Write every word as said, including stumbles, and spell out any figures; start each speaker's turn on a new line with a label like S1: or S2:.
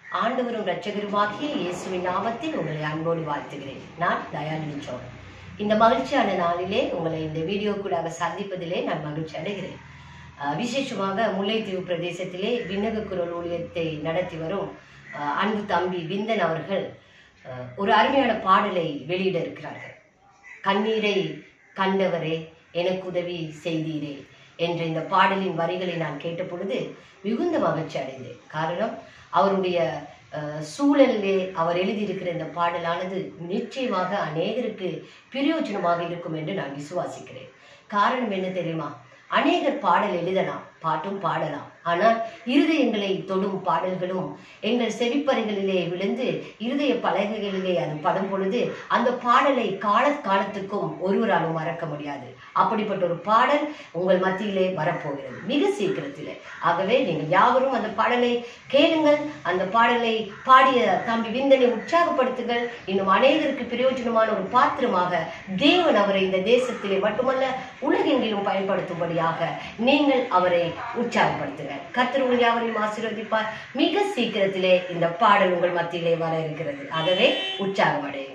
S1: ஆண்டவரும் இரட்சகருமாகிய இயேசுவின் நாமத்தில் உங்களை அன்போடு வாழ்த்துகிறேன். நான் தயாலினி சோழன். இந்த மகிழ்ச்சியான நாளிலே உங்களை இந்த வீடியோ கூட சந்திப்பதிலே நான் மகிழ்ச்சி அடைகிறேன். விசேஷமாக முல்லைத்தீவு பிரதேசத்திலே விண்ணக குரல் ஊழியத்தை நடத்தி வரும் அன்பு தம்பி விந்தன் அவர்கள் ஒரு அருமையான பாடலை வெளியிட இருக்கிறார்கள். கண்ணீரை கண்டவரே எனக்கு உதவி செய்தீரே என்ற இந்த பாடலின் வரிகளை நான் கேட்ட பொழுது மிகுந்த மகிழ்ச்சி அடைந்தேன். காரணம், அவருடைய சூழலிலே அவர் எழுதியிருக்கிற இந்த பாடலானது நிச்சயமாக அநேகருக்கு பிரயோஜனமாக இருக்கும் என்று நான் விசுவாசிக்கிறேன். காரணம் என்ன தெரியுமா? அநேகர் பாடல் எழுதலாம், பாட்டும் பாடலாம், ஆனால் இருதயங்களை தொடும் பாடல்களும் எங்கள் செவிப்பறைகளிலே விழுந்து இருதய பலகைகளிலே அது படும் பொழுது அந்த பாடலை கால காலத்துக்கும் ஒருவராலும் மறக்க முடியாது. அப்படிப்பட்ட ஒரு பாடல் உங்கள் மத்தியிலே வரப்போகிறது மிக சீக்கிரத்திலே. ஆகவே நீங்கள் யாவரும் அந்த பாடலை கேளுங்கள், அந்த பாடலை பாடிய தம்பி விந்தனை உற்சாகப்படுத்துங்கள். இன்னும் அநேகருக்கு பிரயோஜனமான ஒரு பாத்திரமாக தேவன் அவரை இந்த தேசத்திலே மட்டுமல்ல உலகெங்கிலும் பயன்படுத்தும்படியாக நீங்கள் அவரை உற்சாகப்படுத்துங்கள். கர்த்தர் உங்கள் யாவரையும் ஆசீர்வதிப்பார். மிக சீக்கிரத்திலே இந்த பாடல் உங்கள் மத்தியிலே வர இருக்கிறது. ஆகவே உற்சாகம் அடையும்.